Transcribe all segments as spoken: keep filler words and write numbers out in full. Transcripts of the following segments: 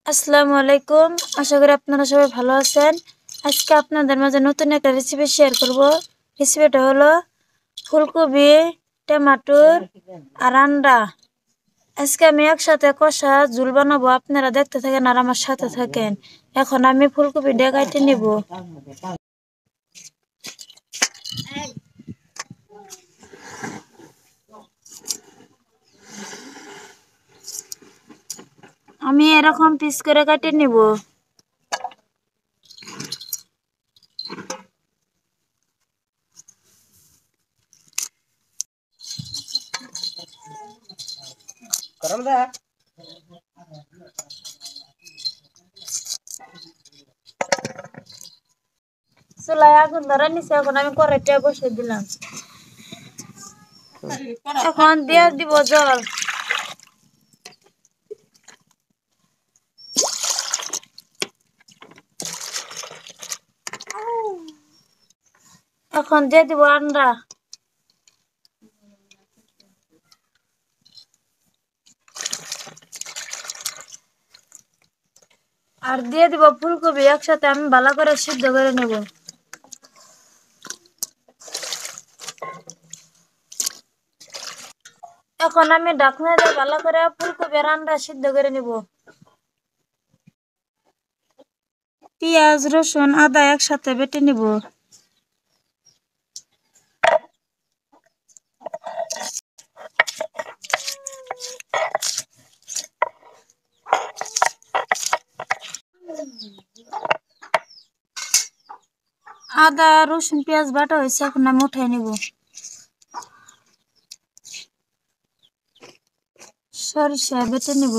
আসসালামু আলাইকুম। আশা করি আপনারা সবাই ভালো আছেন। আজকে আপনাদের মাঝে নতুন একটা রেসিপি শেয়ার করব। রেসিপিটা হলো ফুলকপি, টমেটোর আর আন্ডা। আজকে আমি একসাথে কষা ঝোল বানাবো, আপনারা দেখতে থাকেন আর আমার সাথে থাকেন। এখন আমি ফুলকপিটা কেটে নিব। আমি এরকম পিস করে কেটে নিব। চুলায় আগুন ধরে নিচে, এখন আমি কড়াইটা বসে দিলাম। এখন দিয়ে দিব জল। এখন দিয়ে দিব আন্ডা। আর দিয়ে দিব ফুলকপি, একসাথে আমি ভালো করে সিদ্ধ করে নেব। এখন আমি ঢাকনা দিয়ে ভালো করে ফুলকপি রান্না সিদ্ধ করে নিব। পেঁয়াজ, রসুন, আদা একসাথে বেটে নিব। আদা, রসুন, পেঁয়াজ বাটা হয়েছে, এখন আমি উঠাই নিব। সরিষা বেটে নিব।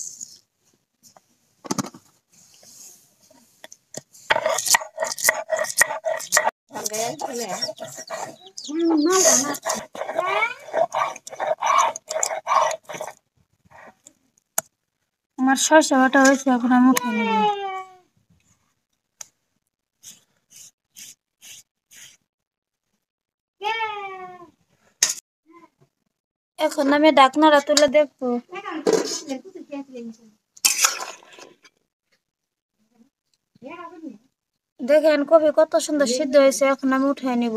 আমার সরিষা বাটা হয়েছে, এখন আমি উঠাই নিব। এখন আমি ঢাকনাটা তুলে দেখবো। দেখেন কফি কত সুন্দর সিদ্ধ হয়েছে, এখন আমি উঠাই নিব।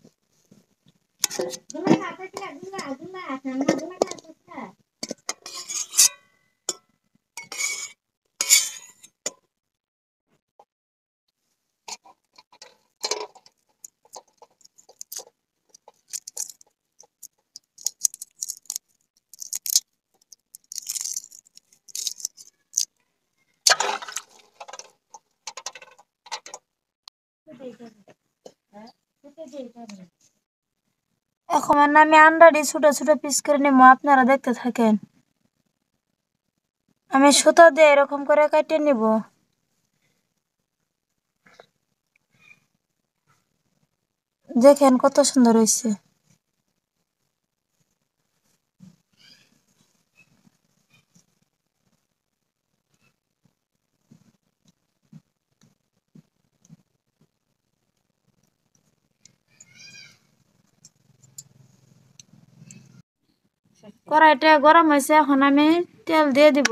এখন আমি আন্ডাটি ছোট ছোট পিস করে নিব, আপনারা দেখতে থাকেন। আমি সুতা দিয়ে এরকম করে কেটে নিব। দেখেন কত সুন্দর হয়েছে। কড়াইটা গরম হয়েছে, এখন আমি তেল দিয়ে দিব।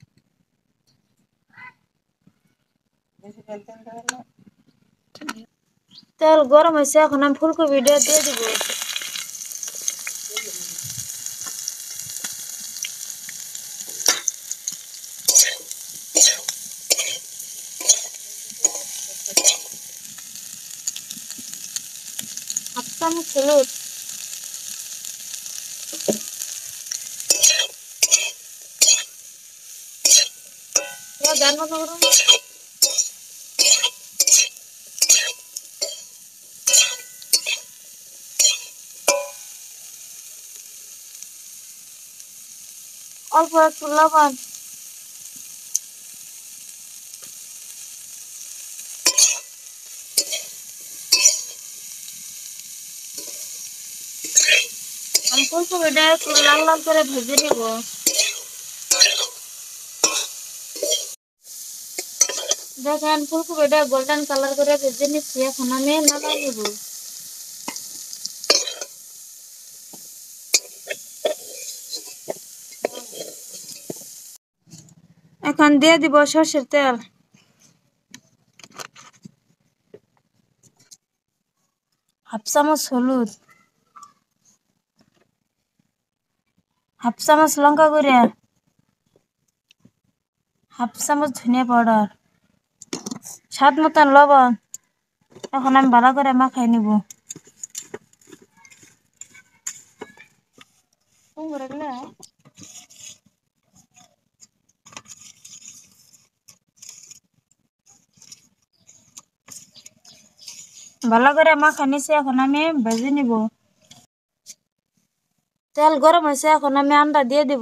তেল গরম হয়েছে, এখন আমি ফুলকপিটা দিয়ে দিব। হাফ চামচ হলুদ, অল্প একটু লবণ। আমি ফুলকপিটা একটু লাল লাল করে ভেজে নিব। দেখেন ফুলকপিটা গোল্ডেন কালার করে ভেজে নিচ্ছি, এখন আমি নামাই নিব। এখন দিয়ে দিব সরষের তেল। হাফ চামচ হলুদ, হাফ চামচ লঙ্কা গুঁড়া, হাফ চামচ ধনিয়া পাউডার, স্বাদ মতন লবণ। এখন আমি ভালো করে মাখাই নিব। ভালো করে মাখা নিছি, এখন আমি ভেজে নিব। তেল গরম হয়েছে, এখন আমি আন্ডা দিয়ে দিব।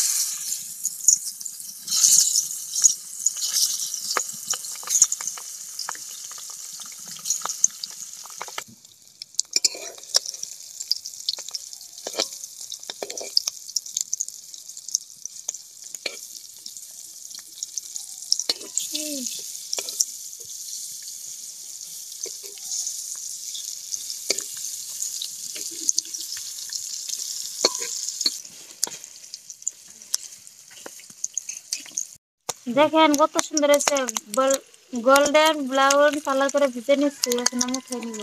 দেখেন কত সুন্দর হয়েছে, গোল্ডেন ব্রাউন কালার করে ভেজে নিচ্ছি। এখন আমি খেয়ে নিব।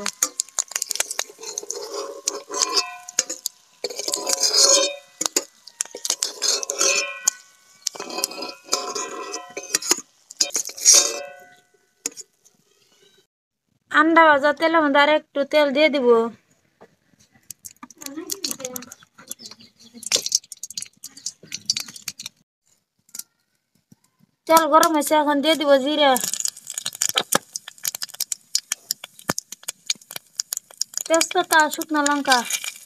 আন্ডা ভাজা তেলের মধ্যে আর একটু তেল দিয়ে দিব। তেল গরম হয়েছে, এখন দিয়ে দিব জিরা, তেজপাতা, শুকনো লঙ্কা,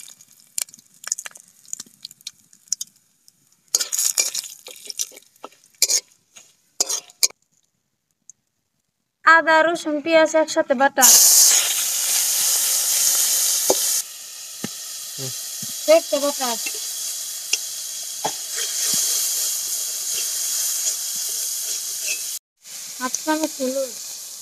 আদা, রসুন, পেঁয়াজ একসাথে বাটা, দেখতে বাটা, হাফ চামচ হলুদ,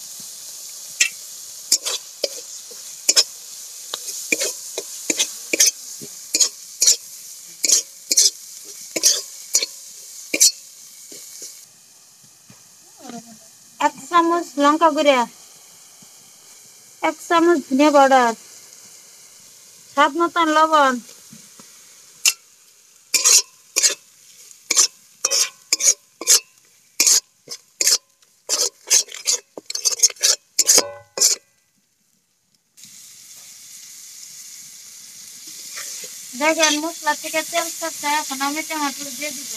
এক চামচ লঙ্কা গুঁড়া, এক চামচ ধনিয়া পাউডার, স্বাদ মতন লবণ। দেখেন মশলা থেকে তেল ছাড়ছে, এখন আমি টমেটো দিয়ে দিব।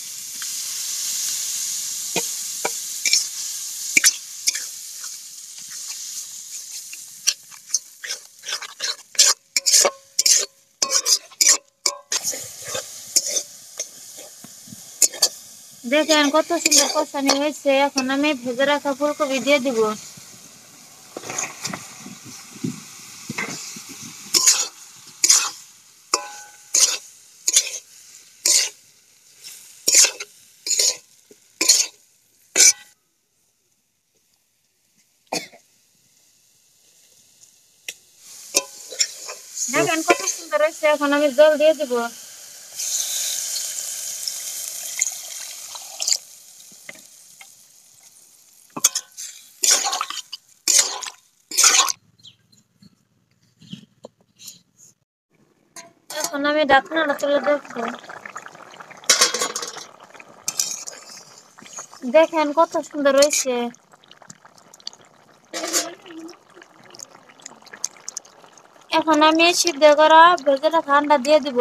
দেখেন কত সুন্দর কষানি হয়েছে, এখন আমি ভেজে রাখা ফুলকপি দিয়ে দিব। দেখেন কত সুন্দর হয়েছে, এখন আমি জল দিয়ে দিব। এখন আমি ঢাকনাটা তুলে দেখবো। দেখেন কত সুন্দর হয়েছে। এখন আমি সিদ্ধ করা ভেজে রাখা আন্ডা দিয়ে দিব।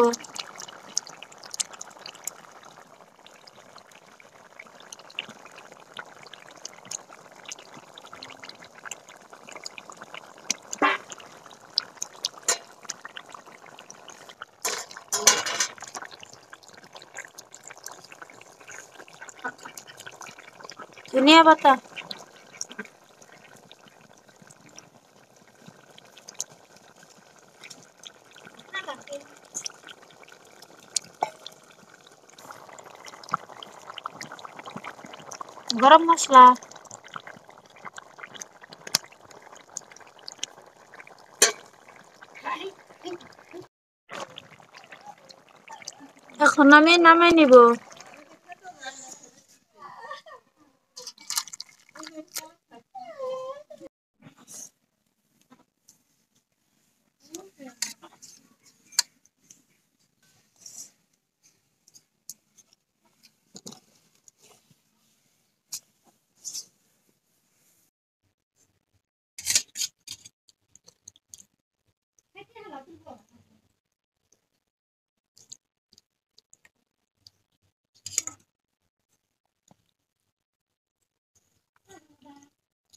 ধনিয়া পাতা, গরম মশলা, এখন আমি নামাই নিব।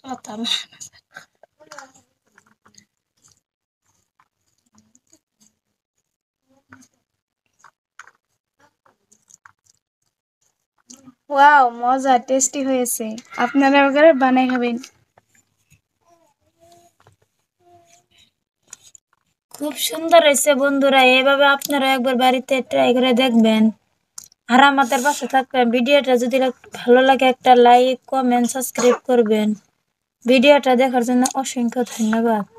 ওয়াও, মজা, টেস্টি হয়েছে। আপনারা ওখানে বানাই খাবেন। খুব সুন্দর হয়েছে বন্ধুরা, এভাবে আপনারা একবার বাড়িতে ট্রাই করে দেখবেন আর আমাদের পাশে থাকবেন। ভিডিওটা যদি ভালো লাগে একটা লাইক কমেন্ট সাবস্ক্রাইব করবেন। ভিডিওটা দেখার জন্য অসংখ্য ধন্যবাদ।